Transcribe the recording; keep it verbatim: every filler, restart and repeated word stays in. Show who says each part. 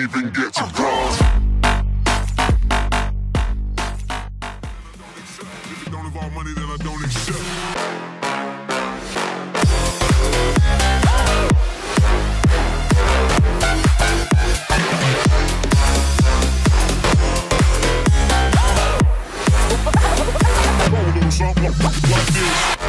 Speaker 1: even get to bronze. If it don't involve money, then I don't accept. Something like this.